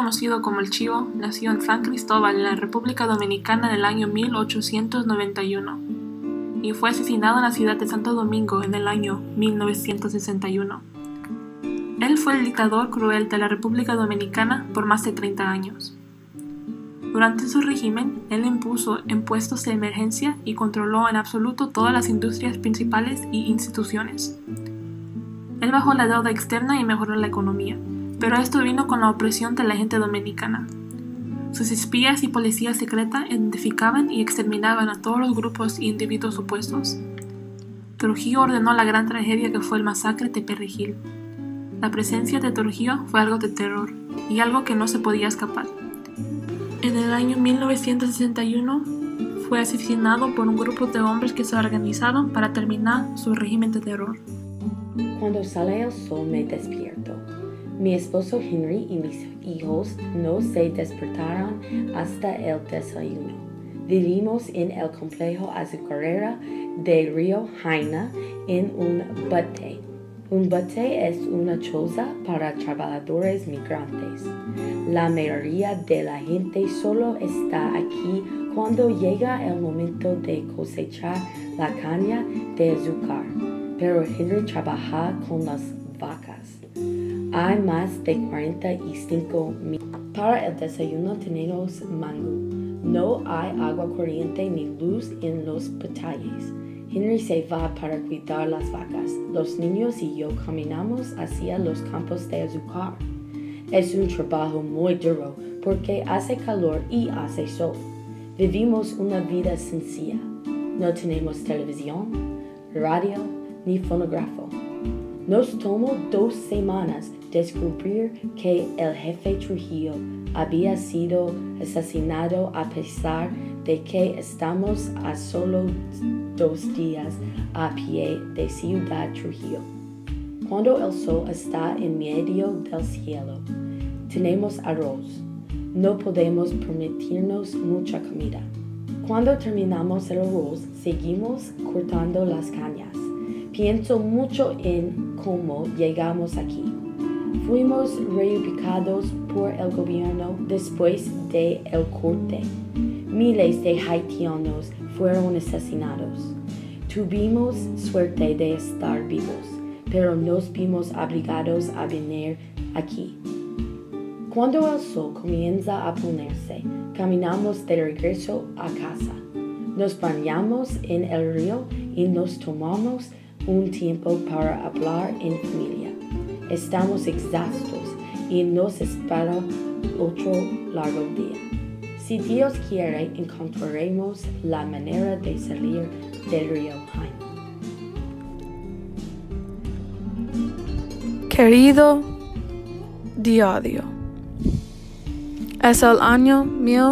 conocido como El Chivo, nació en San Cristóbal, en la República Dominicana en el año 1891 y fue asesinado en la ciudad de Santo Domingo en el año 1961. Él fue el dictador cruel de la República Dominicana por más de 30 años. Durante su régimen, él impuso impuestos de emergencia y controló en absoluto todas las industrias principales y instituciones. Él bajó la deuda externa y mejoró la economía, pero esto vino con la opresión de la gente dominicana. Sus espías y policía secreta identificaban y exterminaban a todos los grupos e individuos opuestos. Trujillo ordenó la gran tragedia que fue el masacre de Perejil. La presencia de Trujillo fue algo de terror y algo que no se podía escapar. En el año 1961 fue asesinado por un grupo de hombres que se organizaron para terminar su régimen de terror. Cuando sale el sol me despierto. Mi esposo Henry y mis hijos no se despertaron hasta el desayuno. Vivimos en el complejo azucarero de Río Jaina en un bote. Un bote es una choza para trabajadores migrantes. La mayoría de la gente solo está aquí cuando llega el momento de cosechar la caña de azúcar, pero Henry trabaja con las vacas. Hay más de 45 mil. Para el desayuno tenemos mango. No hay agua corriente ni luz en los portales. Henry se va para cuidar las vacas. Los niños y yo caminamos hacia los campos de azúcar. Es un trabajo muy duro porque hace calor y hace sol. Vivimos una vida sencilla. No tenemos televisión, radio ni fonógrafo. Nos tomó 2 semanas descubrir que el jefe Trujillo había sido asesinado a pesar de que estamos a solo 2 días a pie de Ciudad Trujillo. Cuando el sol está en medio del cielo, tenemos arroz. No podemos permitirnos mucha comida. Cuando terminamos el arroz, seguimos cortando las cañas. Pienso mucho en cómo llegamos aquí. Fuimos reubicados por el gobierno después del corte. Miles de haitianos fueron asesinados. Tuvimos suerte de estar vivos, pero nos vimos obligados a venir aquí. Cuando el sol comienza a ponerse, caminamos de regreso a casa. Nos bañamos en el río y nos tomamos un tiempo para hablar en familia. Estamos exhaustos y nos espera otro largo día. Si Dios quiere, encontraremos la manera de salir del río Jaina. Querido diario, es el año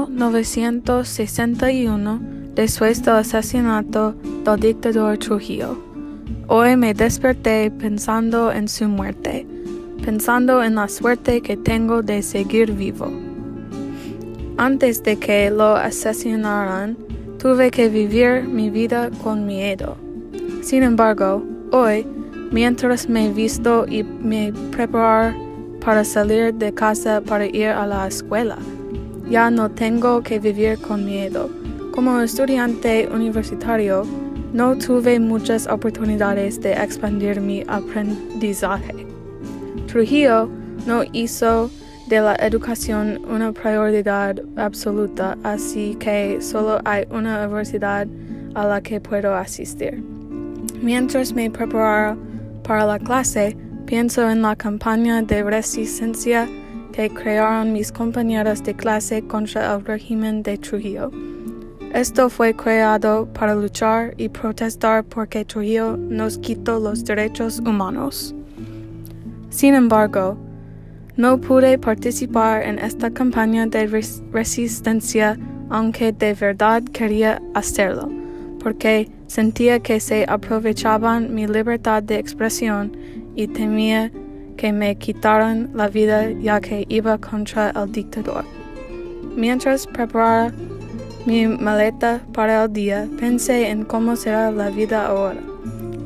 1961 después del asesinato del dictador Trujillo. Hoy me desperté pensando en su muerte, pensando en la suerte que tengo de seguir vivo. Antes de que lo asesinaran, tuve que vivir mi vida con miedo. Sin embargo, hoy, mientras me visto y me preparo para salir de casa para ir a la escuela, ya no tengo que vivir con miedo. Como estudiante universitario, no tuve muchas oportunidades de expandir mi aprendizaje. Trujillo no hizo de la educación una prioridad absoluta, así que solo hay una universidad a la que puedo asistir. Mientras me preparo para la clase, pienso en la campaña de resistencia que crearon mis compañeros de clase contra el régimen de Trujillo. Esto fue creado para luchar y protestar porque Trujillo nos quitó los derechos humanos. Sin embargo, no pude participar en esta campaña de resistencia, aunque de verdad quería hacerlo, porque sentía que se aprovechaban mi libertad de expresión y temía que me quitaran la vida ya que iba contra el dictador. Mientras preparaba mi maleta para el día, pensé en cómo será la vida ahora.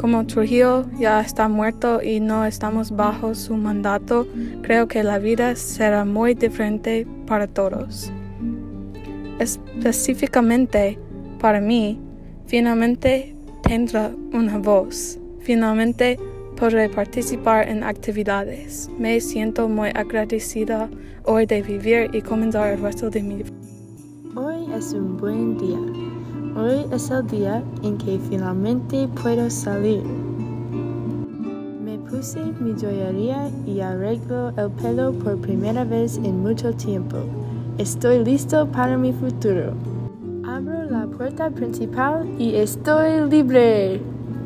Como Trujillo ya está muerto y no estamos bajo su mandato, creo que la vida será muy diferente para todos. Específicamente para mí, finalmente tendré una voz. Finalmente podré participar en actividades. Me siento muy agradecida hoy de vivir y comenzar el resto de mi vida. Hoy es un buen día. Hoy es el día en que finalmente puedo salir. Me puse mi joyería y arreglo el pelo por primera vez en mucho tiempo. Estoy listo para mi futuro. Abro la puerta principal y estoy libre.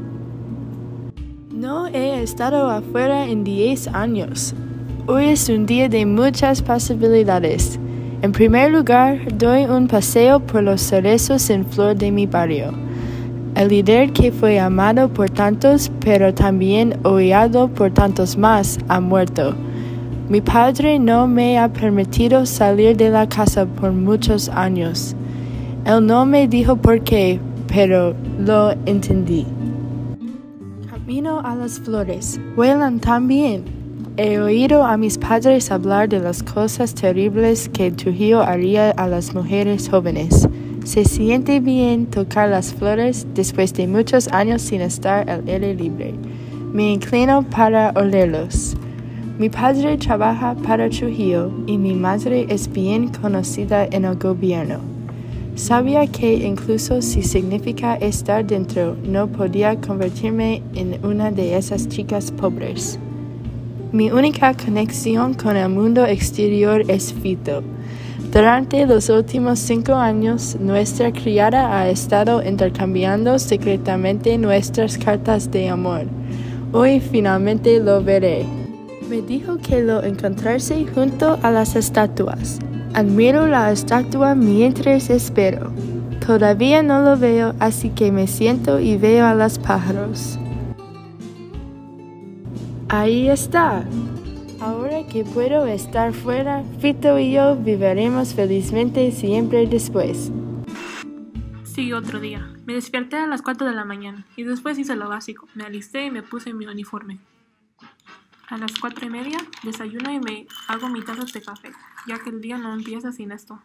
No he estado afuera en 10 años. Hoy es un día de muchas posibilidades. En primer lugar, doy un paseo por los cerezos en flor de mi barrio. El líder que fue amado por tantos, pero también odiado por tantos más, ha muerto. Mi padre no me ha permitido salir de la casa por muchos años. Él no me dijo por qué, pero lo entendí. Camino a las flores. Huelan tan bien. He oído a mis padres hablar de las cosas terribles que Trujillo haría a las mujeres jóvenes. Se siente bien tocar las flores después de muchos años sin estar al aire libre. Me inclino para olerlos. Mi padre trabaja para Trujillo y mi madre es bien conocida en el gobierno. Sabía que incluso si significa estar dentro, no podía convertirme en una de esas chicas pobres. Mi única conexión con el mundo exterior es Fito. Durante los últimos 5 años, nuestra criada ha estado intercambiando secretamente nuestras cartas de amor. Hoy finalmente lo veré. Me dijo que lo encontrarse junto a las estatuas. Admiro la estatua mientras espero. Todavía no lo veo, así que me siento y veo a los pájaros. Ahí está. Ahora que puedo estar fuera, Fito y yo viviremos felizmente siempre después. Siguió otro día. Me desperté a las 4 de la mañana y después hice lo básico. Me alisté y me puse mi uniforme. A las 4:30 desayuno y me hago mi taza de café, ya que el día no empieza sin esto.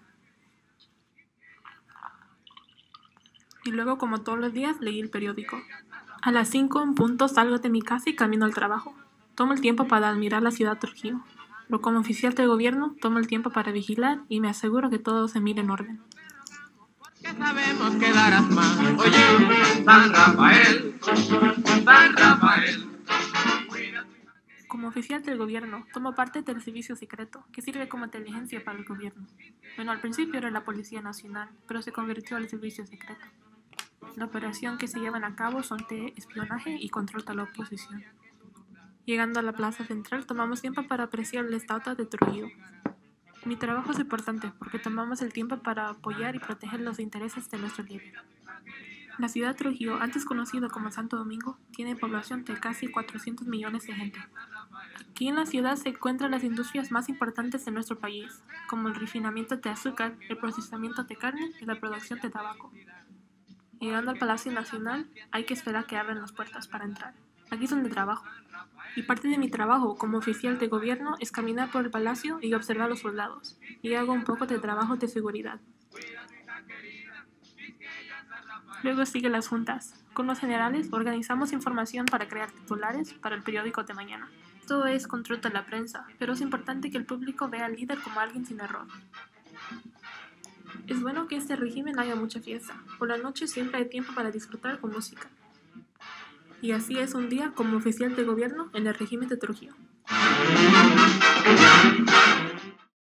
Y luego, como todos los días, leí el periódico. A las 5 en punto salgo de mi casa y camino al trabajo. Tomo el tiempo para admirar la ciudad de Trujillo, pero como oficial del gobierno tomo el tiempo para vigilar y me aseguro que todo se mire en orden. Que sabemos que darás más. Oye, San Rafael, San Rafael. Como oficial del gobierno, tomo parte del servicio secreto, que sirve como inteligencia para el gobierno. Bueno, al principio era la Policía Nacional, pero se convirtió al servicio secreto. La operación que se llevan a cabo son de espionaje y control de la oposición. Llegando a la plaza central, tomamos tiempo para apreciar la estatua de Trujillo. Mi trabajo es importante porque tomamos el tiempo para apoyar y proteger los intereses de nuestro líder. La ciudad de Trujillo, antes conocida como Santo Domingo, tiene población de casi 400 millones de gente. Aquí en la ciudad se encuentran las industrias más importantes de nuestro país, como el refinamiento de azúcar, el procesamiento de carne y la producción de tabaco. Llegando al Palacio Nacional, hay que esperar que abran las puertas para entrar. Aquí es donde trabajo. Y parte de mi trabajo como oficial de gobierno es caminar por el palacio y observar a los soldados. Y hago un poco de trabajo de seguridad. Luego siguen las juntas. Con los generales organizamos información para crear titulares para el periódico de mañana. Esto es control de la prensa, pero es importante que el público vea al líder como alguien sin error. Es bueno que este régimen haya mucha fiesta. Por la noche siempre hay tiempo para disfrutar con música. Y así es un día como oficial de gobierno en el régimen de Trujillo.